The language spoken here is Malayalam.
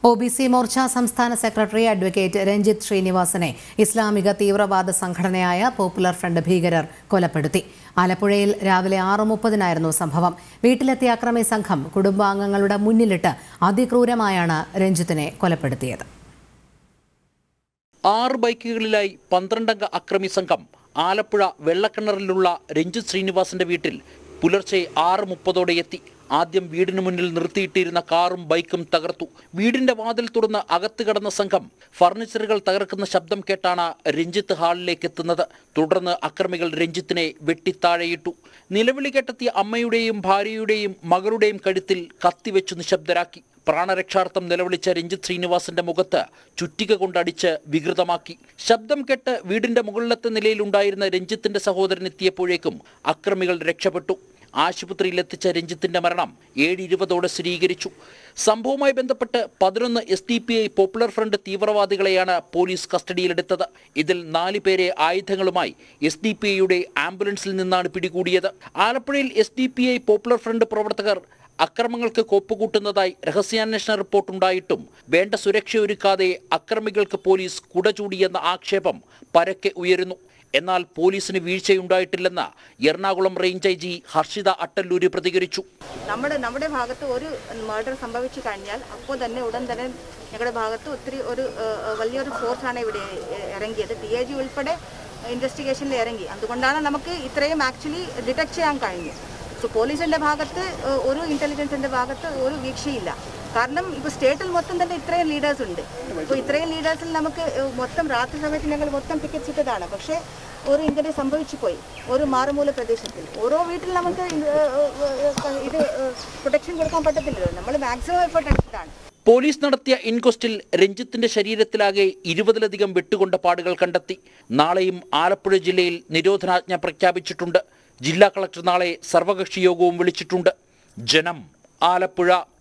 OBC മോർച്ച സംസ്ഥാന സെക്രട്ടറി അഡ്വക്കേറ്റ് രഞ്ജിത്ത് ശ്രീനിവാസനെ ഇസ്ലാമിക തീവ്രവാദ സംഘടനയായ പോപ്പുലർ ഫ്രണ്ട് ഭീകരർ കൊലപ്പെടുത്തി. ആലപ്പുഴയിൽ രാവിലെ 6:30 സംഭവം. വീട്ടിലെത്തിയ അക്രമി സംഘം കുടുംബാംഗങ്ങളുടെ മുന്നിലിട്ട് അതിക്രൂരമായാണ് രഞ്ജിത്തിനെ കൊലപ്പെടുത്തിയത്. 6 ബൈക്കുകളിലായി 12 അംഗ അക്രമി സംഘം ആലപ്പുഴ വെള്ളക്കിണറിലുള്ള രഞ്ജിത്ത് ശ്രീനിവാസന്റെ വീട്ടിൽ പുലർച്ചെ 6:30 എത്തി. ആദ്യം വീടിന് മുന്നിൽ നിർത്തിയിട്ടിരുന്ന കാറും ബൈക്കും തകർത്തു. വീടിന്റെ വാതിൽ തുറന്ന് അകത്ത് കടന്ന സംഘം ഫർണിച്ചറുകൾ തകർക്കുന്ന ശബ്ദം കേട്ടാണ് രഞ്ജിത്ത് ഹാളിലേക്ക് എത്തുന്നത്. തുടർന്ന് അക്രമികൾ രഞ്ജിത്തിനെ വെട്ടിത്താഴെയിട്ടു. നിലവിളി കേട്ടെത്തിയ അമ്മയുടെയും ഭാര്യയുടെയും മകളുടെയും കഴുത്തിൽ കത്തിവെച്ചു നിശബ്ദരാക്കി. പ്രാണരക്ഷാർത്ഥം നിലവിളിച്ച രഞ്ജിത്ത് ശ്രീനിവാസന്റെ മുഖത്ത് ചുറ്റിക കൊണ്ടടിച്ച് വികൃതമാക്കി. ശബ്ദം കേട്ട് വീടിന്റെ മുകളിലത്തെ നിലയിലുണ്ടായിരുന്ന രഞ്ജിത്തിന്റെ സഹോദരൻ എത്തിയപ്പോഴേക്കും അക്രമികൾ രക്ഷപ്പെട്ടു. ആശുപത്രിയിലെത്തിച്ച രഞ്ജിത്തിന്റെ മരണം 7:20 സ്ഥിരീകരിച്ചു. സംഭവവുമായി ബന്ധപ്പെട്ട് 11 SDPI പോപ്പുലർ ഫ്രണ്ട് തീവ്രവാദികളെയാണ് പോലീസ് കസ്റ്റഡിയിലെടുത്തത്. ഇതിൽ 4 പേരെ ആയുധങ്ങളുമായി SDPIയുടെ ആംബുലൻസിൽ നിന്നാണ് പിടികൂടിയത്. ആലപ്പുഴയിൽ SDPI പോപ്പുലർ ഫ്രണ്ട് പ്രവർത്തകർ അക്രമങ്ങൾക്ക് കോപ്പുകൂട്ടുന്നതായി രഹസ്യാന്വേഷണ റിപ്പോർട്ടുണ്ടായിട്ടും വേണ്ട സുരക്ഷയൊരുക്കാതെ അക്രമികൾക്ക് പോലീസ് കുടചൂടിയെന്ന ആക്ഷേപം പരക്കെ ഉയരുന്നു. എന്നാൽ പോലീസിന് വീഴ്ചയുണ്ടായിട്ടില്ലെന്ന് എറണാകുളം റേഞ്ച് IG ഹർഷിത അട്ടല്ലൂര് പ്രതികരിച്ചു. നമ്മുടെ ഭാഗത്ത് ഒരു മർഡർ സംഭവിച്ചു കഴിഞ്ഞാൽ അപ്പോൾ തന്നെ ഉടൻ തന്നെ ഞങ്ങളുടെ ഭാഗത്ത് വലിയൊരു ഫോഴ്സാണ് ഇവിടെ ഇറങ്ങിയത്. DIG ഉൾപ്പെടെ ഇൻവെസ്റ്റിഗേഷനിൽ ഇറങ്ങി. അതുകൊണ്ടാണ് നമുക്ക് ഇത്രയും ആക്ച്വലി ഡിറ്റക്ട് ചെയ്യാൻ കഴിഞ്ഞു. സോ പോലീസിന്റെ ഭാഗത്ത് ഒരു ഇന്റലിജൻസിന്റെ ഭാഗത്ത് ഒരു വീഴ്ചയില്ല. കാരണം ഇപ്പോൾ സ്റ്റേറ്റിൽ മൊത്തം തന്നെ ഇത്രയും ലീഡേഴ്സ് ഉണ്ട്. ഇപ്പോൾ ഇത്രയും ലീഡേഴ്സിൽ നമുക്ക് മൊത്തം രാത്രി സമയത്ത് ഞങ്ങൾ മൊത്തം ടിക്കറ്റ്സ് ഇട്ടതാണ്. പക്ഷേ ഒരു ഇഞ്ചറി സംഭവിച്ചു പോയി. ഒരു മാറുമൂല പ്രദേശത്തിൽ ഓരോ വീട്ടിൽ നമുക്ക് ഇത് പ്രൊട്ടക്ഷൻ കൊടുക്കാൻ പറ്റത്തില്ലല്ലോ. നമ്മൾ മാക്സിമം എഫേർട്ട് എടുത്തതാണ്. പോലീസ് നടത്തിയ ഇൻക്വസ്റ്റിൽ രഞ്ജിത്തിന്റെ ശരീരത്തിലാകെ 20ലധികം വെട്ടുകൊണ്ട പാടുകൾ കണ്ടെത്തി. നാളെയും ആലപ്പുഴ ജില്ലയിൽ നിരോധനാജ്ഞ പ്രഖ്യാപിച്ചിട്ടുണ്ട്. ജില്ലാ കളക്ടർ നാളെ സർവകക്ഷി യോഗവും വിളിച്ചിട്ടുണ്ട്. ജനം, ആലപ്പുഴ.